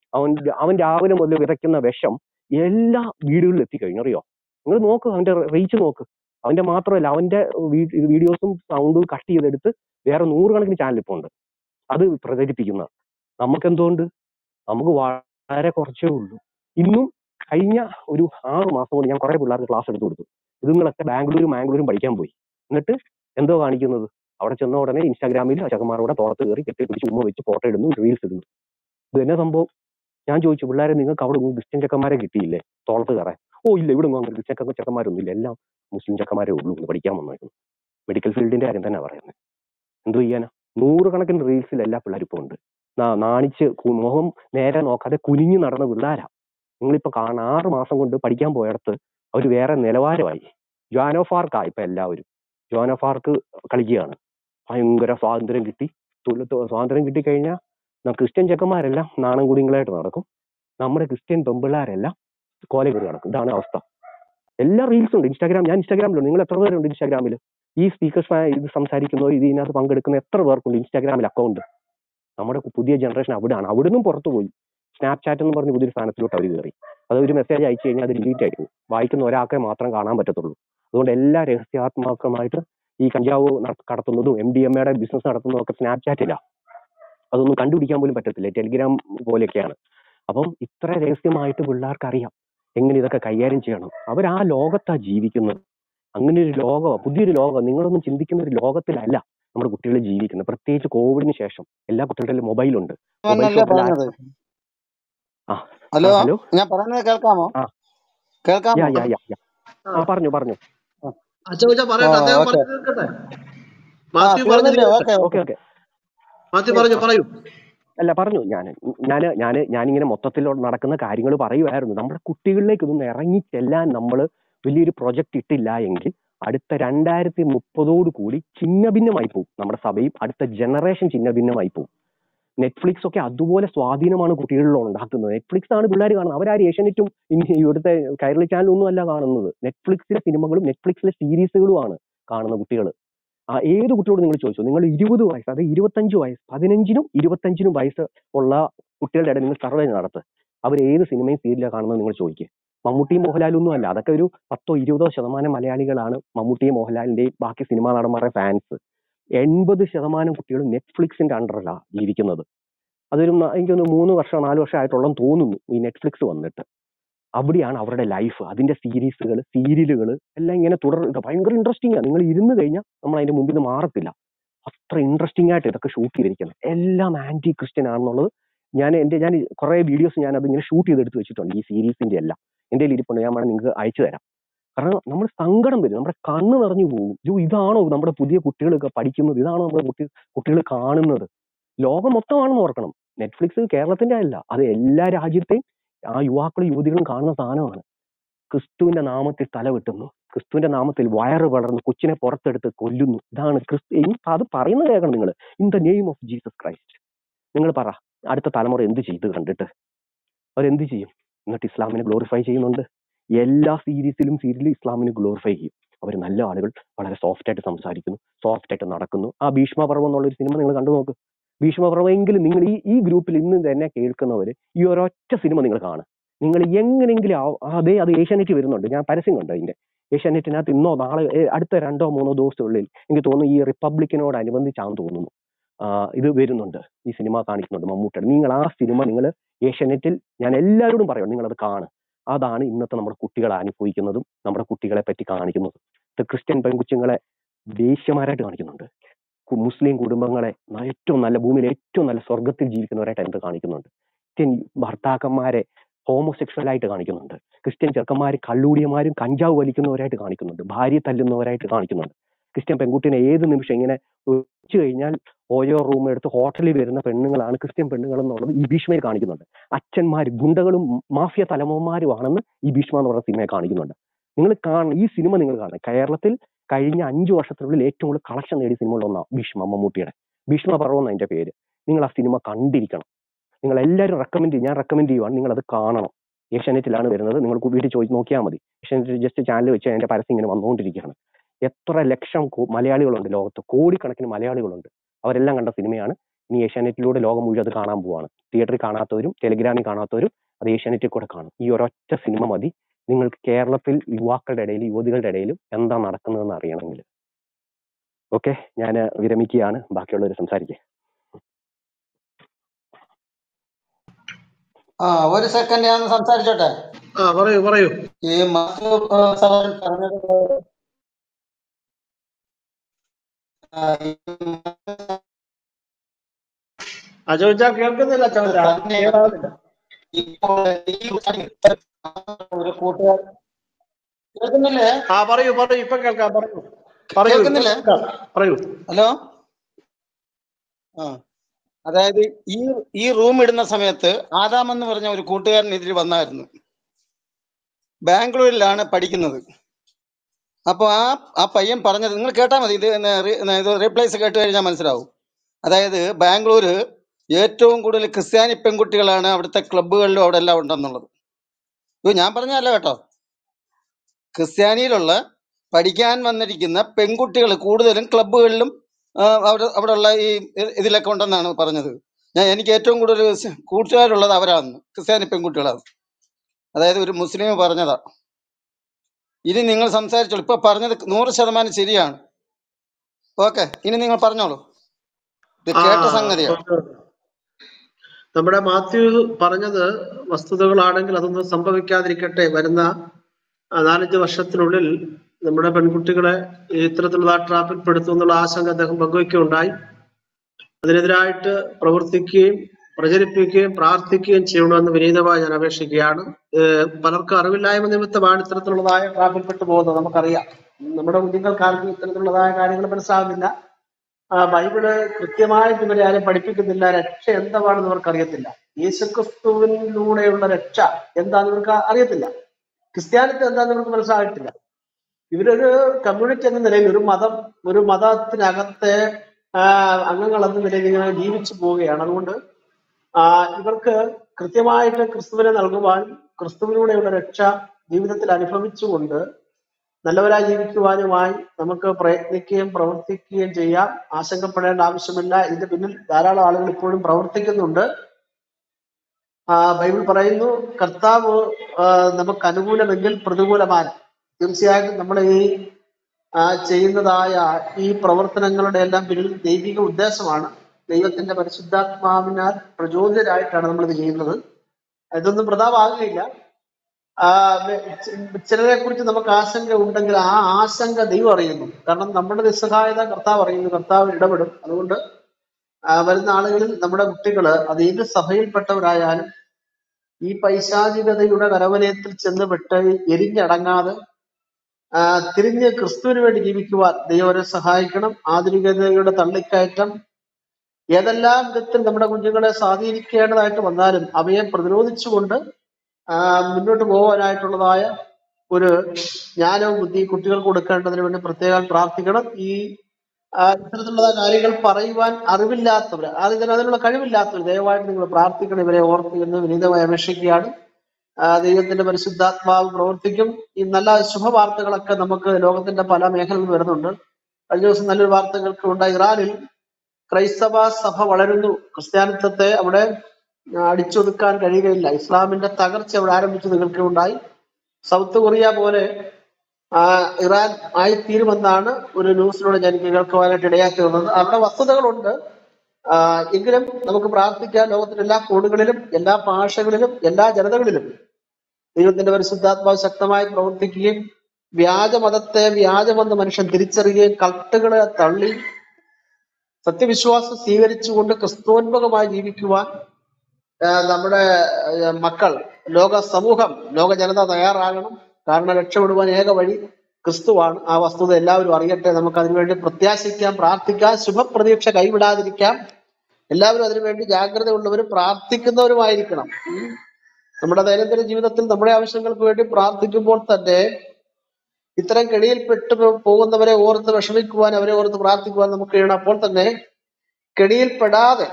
അവൻ രാവിലെ മുതൽ വിതയ്ക്കുന്ന വിഷം എല്ലാ വീടുകളിലും എത്തിക്കഴിഞ്ഞു. അറിയോ? നിങ്ങൾ നോക്ക്, അവന്റെ റീച്ച് നോക്ക്. അവന്റെ മാത്രമല്ല, അവന്റെ വീഡിയോസും സൗണ്ടും കട്ട് ചെയ്തെടുത്ത് വേറെ 100 കണക്കിന് ചാനൽ ഇപ്പോൾ ഉണ്ട് അത് പ്രചരിപ്പിക്കുന്നത്. നമുക്കെന്തുകൊണ്ട്? നമുക്ക് വളരെ കുറച്ചേ ഉള്ളൂ. ഇന്നും കഴിഞ്ഞ ഒരു 6 മാസം കൊണ്ട് ഞാൻ കുറെ പിള്ളേർക്ക് ക്ലാസ് എടുത്തു കൊടുത്തു. ഇതുങ്ങളൊക്കെ മാംഗ്ലൂരും പഠിക്കാൻ പോയി. എന്നിട്ട് എന്തോ കാണിക്കുന്നത്? അവിടെ ചെന്ന ഉടനെ ഇൻസ്റ്റാഗ്രാമിൽ ചക്കന്മാരോടെ തോളത്ത് കയറി കെട്ടിപ്പിടിച്ച് ഉമ്മ വെച്ച് ഫോട്ടോ ഇടുന്നു, റീൽസ് ഇടുന്നു. ഇത് തന്നെ സംഭവം. ഞാൻ ചോദിച്ചു, പിള്ളേരെ നിങ്ങൾക്ക് അവിടെ ക്രിസ്ത്യൻ ചെക്കന്മാരെ കിട്ടിയില്ലേ തോളത്ത് കയറാൻ? ഇല്ല, ഇവിടെ ഒന്നും അങ്ങനെ ക്രിസ്ത്യൻ ചെക്കന്മാരൊന്നും ഇല്ല, എല്ലാം മുസ്ലിം ചെക്കന്മാരേ ഉള്ളൂ എന്ന് പഠിക്കാൻ വന്നേക്കുന്നു. മെഡിക്കൽ ഫീൽഡിന്റെ കാര്യം തന്നെ പറയുന്നത്. എന്തോ ചെയ്യാനാ? 100 കണക്കിന് റീൽസിൽ എല്ലാ പിള്ളേരും ഇപ്പോൾ ഉണ്ട്. നാണിച്ച് മുഖം നേരെ നോക്കാതെ കുനിഞ്ഞു നടന്ന പിള്ളേരാ. നിങ്ങളിപ്പോ 6 മാസം കൊണ്ട് പഠിക്കാൻ പോയടത്ത് അവർ വേറെ നിലവാരമായി. ജോൻ ഓഫ് ആർക്കാ ഇപ്പൊ എല്ലാവരും. ജോൻ ഓഫ് ആർക്ക് കളിക്കുകയാണ്. ഭയങ്കര സ്വാതന്ത്ര്യം കിട്ടി. സ്വാതന്ത്ര്യം കിട്ടിക്കഴിഞ്ഞാൽ ക്രിസ്ത്യൻ ചെക്കന്മാരെല്ലാം നാണം കുടിങ്ങളായിട്ട് നടക്കും, നമ്മുടെ ക്രിസ്ത്യൻ പെമ്പിള്ളാരെല്ലാം കോല കയറി നടക്കും. ഇതാണ് അവസ്ഥ. എല്ലാ റീൽസും ഉണ്ട്. ഞാൻ ഇൻസ്റ്റാഗ്രാമിലുണ്ട്. നിങ്ങൾ എത്ര പേരുണ്ട് ഇൻസ്റ്റാഗ്രാമിൽ? ഈ സ്പീക്കേഴ്സ് ഇത് സംസാരിക്കുന്നോ ഇതിനകത്ത് പങ്കെടുക്കുന്ന എത്ര പേർക്കുണ്ട് ഇൻസ്റ്റാഗ്രാമിൽ അക്കൗണ്ട്? നമ്മുടെ പുതിയ ജനറേഷൻ അവിടെയാണ്. അവിടെ നിന്നും പുറത്തു പോയി സ്നാപ്ചാറ്റ് എന്ന് പറഞ്ഞ് പുതിയൊരു സാധനത്തിലോട്ട് അവർ കയറി. അതൊരു മെസ്സേജ് അയച്ചു കഴിഞ്ഞാൽ അത് ഡിലീറ്റ് ആയിരിക്കും. വായിക്കുന്ന ഒരാൾക്കെ മാത്രം കാണാൻ പറ്റത്തുള്ളൂ. അതുകൊണ്ട് എല്ലാ രഹസ്യാത്മകമായിട്ട് ഈ കഞ്ചാവ് കടത്തുന്നതും MDMA ബിസിനസ് നടത്തുന്നതും ഒക്കെ സ്നാപ്ചാറ്റില്ല. അതൊന്നും കണ്ടുപിടിക്കാൻ പോലും പറ്റത്തില്ല. ടെലിഗ്രാം പോലെയൊക്കെയാണ്. അപ്പം ഇത്ര രഹസ്യമായിട്ട് പിള്ളേർക്ക് അറിയാം എങ്ങനെ ഇതൊക്കെ കൈകാര്യം ചെയ്യണം. അവർ ആ ലോകത്താണ് ജീവിക്കുന്നത്. അങ്ങനെ ഒരു ലോകമാണ്, പുതിയൊരു ലോകം. നിങ്ങളൊന്നും ചിന്തിക്കുന്ന ഒരു ലോകത്തിലല്ല നമ്മുടെ കുട്ടികൾ ജീവിക്കുന്നത്. പ്രത്യേകിച്ച് കോവിഡിന് ശേഷം എല്ലാ കുട്ടികളുടെ മൊബൈലുണ്ട്. ഹലോ, ഞാൻ പറയുന്നത് കേൾക്കാമോ? പറഞ്ഞു അല്ല പറഞ്ഞു ഞാനിങ്ങനെ മൊത്തത്തിൽ നടക്കുന്ന കാര്യങ്ങൾ പറയുമായിരുന്നു. നമ്മുടെ കുട്ടികളിലേക്ക് ഇതൊന്നും ഇറങ്ങിച്ചെല്ലാൻ നമ്മൾ വലിയൊരു പ്രൊജക്ട് ഇട്ടില്ല എങ്കിൽ അടുത്ത 2030 കൂടി ഛിന്നഭിന്നമായി പോകും നമ്മുടെ സഭയും. അടുത്ത ജനറേഷൻ ഛിന്നഭിന്നമായി പോകും. നെറ്റ്ഫ്ലിക്സ് ഒക്കെ അതുപോലെ സ്വാധീനമാണ് കുട്ടികളിൽ ഉണ്ടാക്കുന്നത്. നെറ്റ്ഫ്ലിക്സ് ആണ് പിള്ളേർ കാണുന്നത്. അവരാരും ഏഷ്യാനെറ്റും ഇവിടുത്തെ കൈരളി ചാനലൊന്നും അല്ല കാണുന്നത്. നെറ്റ്ഫ്ലിക്സിലെ സിനിമകളും നെറ്റ്ഫ്ലിക്സിലെ സീരീസുകളുമാണ് കാണുന്ന കുട്ടികൾ. ഏത് കുട്ടിയോട് നിങ്ങൾ ചോദിച്ചു, നിങ്ങൾ 20 വയസ്സ്, അത് 25 വയസ്സ്, 15-നും 25-നും വയസ്സ് ഉള്ള കുട്ടികളുടെ ഇടയിൽ നിങ്ങൾ സർവേ നടത്തുക. അവർ ഏത് സിനിമയും സീരിയലാണ് കാണുന്നത് നിങ്ങൾ ചോദിക്കുക. മമ്മൂട്ടിയും മോഹൻലാലും ഒന്നും അല്ല. അതൊക്കെ ഒരു 10-20% മലയാളികളാണ് മമ്മൂട്ടിയും മോഹൻലാലിന്റെയും ബാക്കി സിനിമാ നടന്മാരുടെ ഫാൻസ്. 80% കുട്ടികളും നെറ്റ്ഫ്ലിക്സിന്റെ അണ്ടറിലാണ് ജീവിക്കുന്നത്. അതൊരു എനിക്കൊന്ന് 3 വർഷം 4 വർഷം ആയിട്ടുള്ളതെന്ന് തോന്നുന്നു ഈ നെറ്റ്ഫ്ലിക്സ് വന്നിട്ട്. അവിടെയാണ് അവരുടെ ലൈഫ്. അതിന്റെ സീരീസുകൾ സീരിയലുകൾ എല്ലാം ഇങ്ങനെ ഭയങ്കര ഇൻട്രസ്റ്റിംഗ് ആണ്. നിങ്ങൾ ഇരുന്ന് കഴിഞ്ഞാൽ നമ്മൾ അതിന്റെ മുമ്പിൽ നിന്ന് മാറത്തില്ല. അത്ര ഇൻട്രസ്റ്റിംഗ് ആയിട്ട് ഇതൊക്കെ ഷൂട്ട് ചെയ്തിരിക്കുന്നത്. എല്ലാം ആന്റി ക്രിസ്ത്യൻ ആണെന്നുള്ളത് ഞാൻ കുറെ വീഡിയോസ് ഞാൻ അതിങ്ങനെ ഷൂട്ട് ചെയ്തെടുത്ത് വെച്ചിട്ടുണ്ട്. ഈ സീരീസിന്റെ എല്ലാം എൻ്റെ ഇരിപ്പുണ്ട്. ഞാൻ വേണം നിങ്ങൾക്ക് അയച്ചു തരാം. കാരണം നമ്മൾ സങ്കടം വരും, നമ്മുടെ കണ്ണ് നിറഞ്ഞു പോകും. ഇതാണോ നമ്മുടെ പുതിയ കുട്ടികളൊക്കെ പഠിക്കുന്നത്? ഇതാണോ നമ്മുടെ കുട്ടികൾ കാണുന്നത്? ലോകം മൊത്തമാണെന്ന് ഓർക്കണം. നെറ്റ്ഫ്ലിക്സ് കേരളത്തിന്റെ അല്ല, അത് എല്ലാ രാജ്യത്തെയും ആ യുവാക്കളും യുവതികളും കാണുന്ന സാധനമാണ്. ക്രിസ്തുവിന്റെ നാമത്തിൽ തല വെട്ടുന്നു, ക്രിസ്തുവിന്റെ നാമത്തിൽ വയറ് വളർന്നു, കൊച്ചിനെ പുറത്തെടുത്ത് കൊല്ലുന്നു. ഇതാണ് അത് പറയുന്നത് കേൾക്കണം നിങ്ങൾ. In the name of Jesus Christ. നിങ്ങൾ പറ, അടുത്ത തലമുറ എന്ത് ചെയ്ത് കണ്ടിട്ട്? അവരെന്ത് ചെയ്യും? എന്നിട്ട് ഇസ്ലാമിനെ ഗ്ലോറിഫൈ ചെയ്യുന്നുണ്ട്. എല്ലാ സീരീസിലും ഇസ്ലാമിനെ ഗ്ലോറിഫൈ ചെയ്യും. അവർ നല്ല ആളുകൾ, വളരെ സോഫ്റ്റ് ആയിട്ട് സംസാരിക്കുന്നു, സോഫ്റ്റ് ആയിട്ട് നടക്കുന്നു. ആ ഭീഷ്മപർവം എന്നുള്ളൊരു സിനിമ നിങ്ങൾ കണ്ടു നോക്ക്. ഭീഷ്മപർവമെങ്കിലും നിങ്ങൾ ഈ ഗ്രൂപ്പിൽ ഇന്ന് തന്നെ കേൾക്കുന്നവർ ഈ ഒരൊറ്റ സിനിമ നിങ്ങൾ കാണും. നിങ്ങൾ എങ്ങനെയെങ്കിലും അത് ഏഷ്യാനെറ്റ് വരുന്നുണ്ട്. ഞാൻ പരസ്യം കണ്ടു അതിന്റെ. ഏഷ്യാനെറ്റിനകത്ത് ഇന്നോ നാളെ അടുത്ത 2-3 ദിവസത്തിനുള്ളിൽ എനിക്ക് തോന്നുന്നു ഈ റിപ്പബ്ലിക്കിനോടനുബന്ധിച്ചാണെന്ന് തോന്നുന്നു ഇത് വരുന്നുണ്ട്. ഈ സിനിമ കാണിക്കുന്നുണ്ട് മമ്മൂട്ടിയുടെ. നിങ്ങൾ ആ സിനിമ നിങ്ങൾ ഏഷ്യാനെറ്റിൽ, ഞാൻ എല്ലാവരോടും പറയണം, നിങ്ങളത് കാണും. അതാണ് ഇന്നത്തെ നമ്മുടെ കുട്ടികളെ അനുഭവിക്കുന്നതും നമ്മുടെ കുട്ടികളെ പറ്റി കാണിക്കുന്നതും. ക്രിസ്ത്യൻ പെൺകുച്ചുങ്ങളെ ദേഷ്യമാരായിട്ട് കാണിക്കുന്നുണ്ട്. മുസ്ലിം കുടുംബങ്ങളെ ഏറ്റവും നല്ല ഭൂമിയിൽ ഏറ്റവും നല്ല സ്വർഗത്തിൽ ജീവിക്കുന്നവരായിട്ട് എന്ത് കാണിക്കുന്നുണ്ട്. ക്രിസ്ത്യൻ ഭർത്താക്കന്മാരെ ഹോമോസെക്ഷൽ ആയിട്ട് കാണിക്കുന്നുണ്ട്. ക്രിസ്ത്യൻ ചെറുക്കന്മാർ കള്ളൂടിയന്മാരും കഞ്ചാവ് വലിക്കുന്നവരായിട്ട് കാണിക്കുന്നുണ്ട്. ഭാര്യ തല്ലുന്നവരായിട്ട് കാണിക്കുന്നുണ്ട്. ക്രിസ്ത്യൻ പെൺകുട്ടിനെ ഏത് നിമിഷം ഇങ്ങനെ വെച്ചു കഴിഞ്ഞാൽ ഓരോ റൂം എടുത്ത് ഹോട്ടലിൽ വരുന്ന പെണ്ണുങ്ങളാണ് ക്രിസ്ത്യൻ പെണ്ണുങ്ങൾ എന്നുള്ളത് ഈ ഭീഷ്മയിൽ കാണിക്കുന്നുണ്ട്. അച്ഛന്മാർ ഗുണ്ടകളും മാഫിയ തലവന്മാരുമാണെന്ന് ഈ ഭീഷ്മ എന്ന് പറയുന്ന സിനിമയെ കാണിക്കുന്നുണ്ട്. നിങ്ങൾ കാണണം, ഈ സിനിമ നിങ്ങൾ കാണണം. കേരളത്തിൽ കഴിഞ്ഞ 5 വർഷത്തിനുള്ളിൽ ഏറ്റവും കൂടുതൽ കളക്ഷൻ നേടിയ സിനിമകളിൽ ഒന്നാണ് ഭീഷ്മ, മമ്മൂട്ടിയുടെ. ഭീഷ്മപർവം എന്ന് അതിന്റെ പേര്. നിങ്ങൾ ആ സിനിമ കണ്ടിരിക്കണം. നിങ്ങൾ എല്ലാവരും ഞാൻ റെക്കമെൻഡ് ചെയ്യുവാണ്, നിങ്ങൾ അത് കാണണം. ഏഷ്യാനെറ്റിലാണ് വരുന്നത്. നിങ്ങൾ വീട്ടിൽ ചോദിച്ച് നോക്കിയാൽ മതി. ഏഷ്യാനെറ്റ് ജസ്റ്റ് ചാനൽ വെച്ച് അതിന്റെ പരസ്യം ഇങ്ങനെ വന്നുകൊണ്ടിരിക്കുകയാണ്. എത്ര ലക്ഷം മലയാളികളുണ്ട് ലോകത്ത്, കോടിക്കണക്കിന് മലയാളികളുണ്ട്. അവരെല്ലാം കണ്ട സിനിമയാണ്. ഇനി ഏഷ്യാനെറ്റിലൂടെ ലോകം മുഴുവൻ അത് കാണാൻ പോവാണ്. തിയേറ്ററിൽ കാണാത്തവരും ടെലിഗ്രാമിൽ കാണാത്തവരും അത് ഏഷ്യാനെറ്റിൽ കൂടെ കാണും. ഈ ഒരൊറ്റ സിനിമ മതി നിങ്ങൾക്ക് കേരളത്തിൽ യുവാക്കളുടെ ഇടയിലും യുവതികളുടെ ഇടയിലും എന്താ നടക്കുന്നതെന്ന് അറിയണമെങ്കിൽ. ഓക്കെ, ഞാൻ വിരമിക്കുകയാണ്. ബാക്കിയുള്ളവർ സംസാരിക്കുക. ഒരു സെക്കൻഡ് ഞാൻ സംസാരിച്ചോട്ടെ. പറയൂ. ഈ മാത്യു സഹോദരൻ പറഞ്ഞത് കേൾക്കുന്നില്ല. ഇപ്പോൾ ഒരു കൂട്ടുകാർ കേൾക്കുന്നില്ലേ? പറയൂ. ഇപ്പൊ കേൾക്കാം. കേൾക്കുന്നില്ലേ? പറയൂ. ഹലോ. അതായത് ഈ റൂം ഇടുന്ന സമയത്ത് ആദാം എന്ന് പറഞ്ഞ ഒരു കൂട്ടുകാരൻ ഇതിൽ വന്നായിരുന്നു. ബാംഗ്ലൂരിലാണ് പഠിക്കുന്നത്. അപ്പോൾ ആ പയ്യൻ പറഞ്ഞത് നിങ്ങൾ കേട്ടാൽ മതി. ഇത് റീപ്ലേസ് കേട്ട് കഴിഞ്ഞാൽ മനസ്സിലാവും. അതായത് ബാംഗ്ലൂര് ഏറ്റവും കൂടുതൽ ക്രിസ്ത്യാനി പെൺകുട്ടികളാണ് അവിടുത്തെ ക്ലബ്ബുകളിലും അവിടെ എല്ലാം ഉണ്ടെന്നുള്ളത്. ഞാൻ പറഞ്ഞല്ല കേട്ടോ, ക്രിസ്ത്യാനിയിലുള്ള പഠിക്കാൻ വന്നിരിക്കുന്ന പെൺകുട്ടികൾ കൂടുതലും ക്ലബ്ബുകളിലും അവിടെയുള്ള ഈ ഇതിലൊക്കെ ഉണ്ടെന്നാണ് പറഞ്ഞത്. എനിക്ക് ഏറ്റവും കൂടുതൽ കൂട്ടുകാരുള്ളത് അവരാണ്, ക്രിസ്ത്യാനി പെൺകുട്ടികളാണ്. അതായത് ഒരു മുസ്ലിം പറഞ്ഞതാ. ഇനി നിങ്ങൾ സംസാരിച്ചോളൂ. ഇപ്പൊ പറഞ്ഞത് 100% ശരിയാണ്. ഓക്കെ, ഇനി നിങ്ങൾ പറഞ്ഞോളൂ. ഇത് കേട്ട സംഗതിയാണ്. നമ്മുടെ മാത്യു പറഞ്ഞത് വസ്തുതകളാണെങ്കിൽ അതൊന്നും സംഭവിക്കാതിരിക്കട്ടെ. വരുന്ന 4-5 വർഷത്തിനുള്ളിൽ നമ്മുടെ പെൺകുട്ടികളെ ഇത്തരത്തിലുള്ള ട്രാപ്പിൽ പെടുത്തുമെന്നുള്ള ആശങ്ക അദ്ദേഹം പങ്കുവയ്ക്കുകയുണ്ടായി. അതിനെതിരായിട്ട് പ്രവർത്തിക്കുകയും പ്രചരിപ്പിക്കുകയും പ്രാർത്ഥിക്കുകയും ചെയ്യണമെന്ന് വിനീതമായി ഞാൻ അപേക്ഷിക്കുകയാണ്. പലർക്കും അറിവില്ലായ്മ നിമിത്തമാണ് ഇത്തരത്തിലുള്ളതായ ട്രാപ്പിൽപ്പെട്ടു പോകുന്നത്. നമുക്കറിയാം, നമ്മുടെ കുഞ്ഞുങ്ങൾക്കാർക്കും ഇത്തരത്തിലുള്ളതായ കാര്യങ്ങൾ മനസ്സിലാകുന്നില്ല. ബൈബിള് കൃത്യമായിട്ട് ഇവരെ ആരും പഠിപ്പിക്കുന്നില്ല. രക്ഷ എന്താണെന്ന് ഇവർക്ക് അറിയത്തില്ല. യേശുക്രിസ്തുവിലൂടെയുള്ള രക്ഷ എന്താണെന്ന് ഇവർക്ക് അറിയത്തില്ല. ക്രിസ്ത്യാനിത്വം എന്താണെന്ന് ഇവർക്ക് മനസ്സിലായിട്ടില്ല. ഇവരൊരു കമ്മ്യൂണിറ്റി എന്ന നിലയിൽ, ഒരു മതത്തിനകത്തെ അംഗങ്ങൾ എന്ന നിലയിൽ ഇങ്ങനെ ജീവിച്ചു പോവുകയാണ്. അതുകൊണ്ട് ഇവർക്ക് കൃത്യമായിട്ട് ക്രിസ്തുവിനെ നൽകുവാനും ക്രിസ്തുവിലൂടെയുള്ള രക്ഷ ജീവിതത്തിൽ അനുഭവിച്ചുകൊണ്ട് നല്ലവരായി ജീവിക്കുവാനുമായി നമുക്ക് പ്രയത്നിക്കുകയും പ്രവർത്തിക്കുകയും ചെയ്യാം. ആശങ്കപ്പെടേണ്ട ആവശ്യമില്ല. ഇതിന്റെ പിന്നിൽ ധാരാളം ആളുകൾ ഇപ്പോഴും പ്രവർത്തിക്കുന്നുണ്ട്. ബൈബിൾ പറയുന്നു, കർത്താവ് നമുക്ക് അനുകൂലമെങ്കിൽ പ്രതികൂലമാണ്. തീർച്ചയായിട്ടും നമ്മൾ ഈ ചെയ്യുന്നതായ ഈ പ്രവർത്തനങ്ങളുടെ എല്ലാം പിന്നിൽ ദൈവിക ഉദ്ദേശമാണ്. ദൈവത്തിന്റെ പരിശുദ്ധാത്മാവിനാൽ പ്രചോദിതരായിട്ടാണ് നമ്മളിത് ചെയ്യുന്നത്. ഇതൊന്നും വൃഥാവാകുകയില്ല. ചിലരെ കുറിച്ച് നമുക്ക് ആശങ്ക ഉണ്ടെങ്കിൽ ആ ആശങ്ക ദൈവം അറിയുന്നു. കാരണം നമ്മുടെ നിസ്സഹായത കർത്താവ് അറിയുന്നു, കർത്താവ് ഇടപെടും. അതുകൊണ്ട് വരുന്ന ആളുകളിൽ നമ്മുടെ കുട്ടികള് അത് ഏത് സഭയിൽപ്പെട്ടവരായാലും ഈ പൈശാചികതയുടെ കരവലയത്തിൽ ചെന്നുപെട്ട് എരിഞ്ഞടങ്ങാതെ തിരിഞ്ഞ് ക്രിസ്തുവിന് വേണ്ടി ജീവിക്കുവാൻ ദൈവം അവരെ സഹായിക്കണം. ആധുനികതയുടെ തള്ളിക്കയറ്റം ഏതെല്ലാം വിധത്തിൽ നമ്മുടെ കുഞ്ഞുങ്ങളെ സ്വാധീനിക്കേണ്ടതായിട്ട് വന്നാലും അവയെ പ്രതിരോധിച്ചുകൊണ്ട് മുന്നോട്ട് പോകാനായിട്ടുള്ളതായ ഒരു ജ്ഞാനവും ബുദ്ധി കുട്ടികൾക്ക് കൊടുക്കേണ്ടതിന് വേണ്ടി പ്രത്യേകം പ്രാർത്ഥിക്കണം. ഈ ഇത്തരത്തിലുള്ള കാര്യങ്ങൾ പറയുവാൻ അറിവില്ലാത്തവർ, അതിനുള്ള കഴിവില്ലാത്തവർ ദയവായിട്ട് നിങ്ങൾ പ്രാർത്ഥിക്കണം. ഇവരെ ഓർത്ത് എന്ന് വിനീതമായി അപേക്ഷിക്കുകയാണ്. ദൈവത്തിന്റെ പരിശുദ്ധാത്മാവ് പ്രവർത്തിക്കും. ഈ നല്ല ശുഭവാർത്തകളൊക്കെ നമുക്ക് ലോകത്തിന്റെ പല മേഖലകളിൽ വരുന്നുണ്ട്. കഴിഞ്ഞ ദിവസം നല്ലൊരു വാർത്തകൾക്ക് ഉണ്ടായി. ഇറാനിൽ ക്രൈസ്തവ സഭ വളരുന്നു. ക്രിസ്ത്യാനിത്വത്തെ അവിടെ അടിച്ചൊതുക്കാൻ കഴിയുകയില്ല. ഇസ്ലാമിന്റെ തകർച്ച അവിടെ ആരംഭിച്ചു നിൽക്കുകയുണ്ടായി. സൗത്ത് കൊറിയ പോലെ ഇറാൻ ആയിത്തീരുമെന്നാണ് ഒരു ന്യൂസിലൂടെ ഞാൻ കേൾക്കുവാനായിട്ട് ഇടയാക്കി വന്നത്. അവിടെ വസ്തുതകളുണ്ട്. എങ്കിലും നമുക്ക് പ്രാർത്ഥിക്കാം. ലോകത്തിന്റെ എല്ലാ കോണുകളിലും എല്ലാ ഭാഷകളിലും എല്ലാ ജനതകളിലും ദൈവത്തിന്റെ പരിശുദ്ധാത്മാവ് ശക്തമായി പ്രവർത്തിക്കുകയും വ്യാജമതത്തെ വ്യാജമെന്ന് മനുഷ്യൻ തിരിച്ചറിയുകയും കൾട്ടുകളെ തള്ളി സത്യവിശ്വാസം സ്വീകരിച്ചുകൊണ്ട് ക്രിസ്തോന്മുഖമായി ജീവിക്കുവാൻ നമ്മുടെ മക്കൾ, ലോക സമൂഹം, ലോക ജനത തയ്യാറാകണം. കാരണം രക്ഷപ്പെടുവാൻ ഏക വഴി ക്രിസ്തുവാണ്. ആ വസ്തുത എല്ലാവരും അറിയട്ടെ. നമുക്ക് അതിനുവേണ്ടി പ്രത്യാശിക്കാം, പ്രാർത്ഥിക്കാം, ശുഭപ്രതീക്ഷ കൈവിടാതിരിക്കാം. എല്ലാവരും അതിനുവേണ്ടി ജാഗ്രത ഉള്ളവരും പ്രാർത്ഥിക്കുന്നവരുമായിരിക്കണം. നമ്മുടെ ദൈനംദിന ജീവിതത്തിൽ നമ്മുടെ ആവശ്യങ്ങൾക്ക് വേണ്ടി പ്രാർത്ഥിക്കുമ്പോൾ തന്നെ ഇത്തരം കെണിയിൽപ്പെട്ടു പോകുന്നവരെ ഓർത്ത് വിഷമിക്കുവാൻ, അവരെ ഓർത്ത് പ്രാർത്ഥിക്കുവാൻ നമുക്ക് കഴിയണം. അപ്പോൾ തന്നെ കെണിയിൽപ്പെടാതെ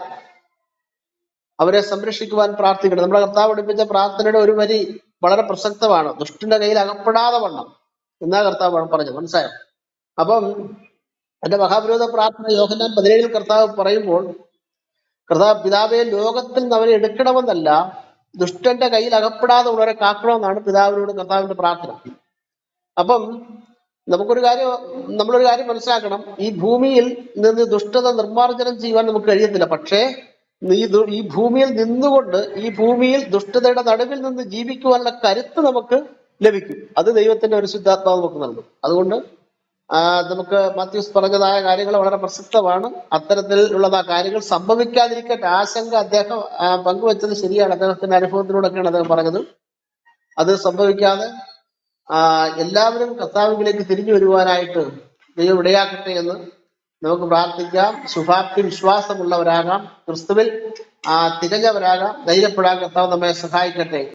അവരെ സംരക്ഷിക്കുവാൻ പ്രാർത്ഥിക്കണം. നമ്മുടെ കർത്താവ് പഠിപ്പിച്ച പ്രാർത്ഥനയുടെ ഒരു വരി വളരെ പ്രസക്തമാണ്. ദുഷ്ടന്റെ കയ്യിൽ അകപ്പെടാതെ വണ്ണം എന്നാ കർത്താവ് പറഞ്ഞത്. മനസ്സിലായോ? അപ്പം എന്റെ മഹാപുരോഹിത പ്രാർത്ഥന യോഹന്നാൻ 17 കർത്താവ് പറയുമ്പോൾ, കർത്താവ് പിതാവെ ലോകത്തിൽ നിന്ന് അവരെ എടുക്കണമെന്നല്ല, ദുഷ്ടന്റെ കയ്യിൽ അകപ്പെടാതെ ഉള്ളവരെ കാക്കണമെന്നാണ് പിതാവിനോട് കർത്താവിന്റെ പ്രാർത്ഥന. അപ്പം നമ്മളൊരു കാര്യം മനസ്സിലാക്കണം. ഈ ഭൂമിയിൽ നിന്ന് ദുഷ്ടത നിർമ്മാർജ്ജനം ചെയ്യുവാൻ നമുക്ക് കഴിയത്തില്ല. പക്ഷേ ഈ ഭൂമിയിൽ നിന്നുകൊണ്ട് ഈ ഭൂമിയിൽ ദുഷ്ടതയുടെ നടുവിൽ നിന്ന് ജീവിക്കുവാനുള്ള കരുത്ത് നമുക്ക് ലഭിക്കും. അത് ദൈവത്തിന്റെ ഒരു ശുദ്ധാത്മാവ് നമുക്ക് നൽകും. അതുകൊണ്ട് നമുക്ക് മാത്യൂസ് പറഞ്ഞതായ കാര്യങ്ങൾ വളരെ പ്രസക്തമാണ്. അത്തരത്തിലുള്ളതാ കാര്യങ്ങൾ സംഭവിക്കാതിരിക്കട്ടെ. ആശങ്ക അദ്ദേഹം പങ്കുവെച്ചത് ശരിയാണ്. അദ്ദേഹത്തിന്റെ അനുഭവത്തിലൂടെയൊക്കെയാണ് അദ്ദേഹം പറഞ്ഞത്. അത് സംഭവിക്കാതെ എല്ലാവരും കർത്താവിലേക്ക് തിരിഞ്ഞു വരുവാനായിട്ട് ദൈവം ഇടയാക്കട്ടെ എന്ന് നമുക്ക് പ്രാർത്ഥിക്കാം. ശുഭാപ്തി വിശ്വാസമുള്ളവരാകാം, ക്രിസ്തുവിൽ തികഞ്ഞവരാകാം, ധൈര്യപ്പെടാൻ കർത്താവ് നമ്മെ സഹായിക്കട്ടെ.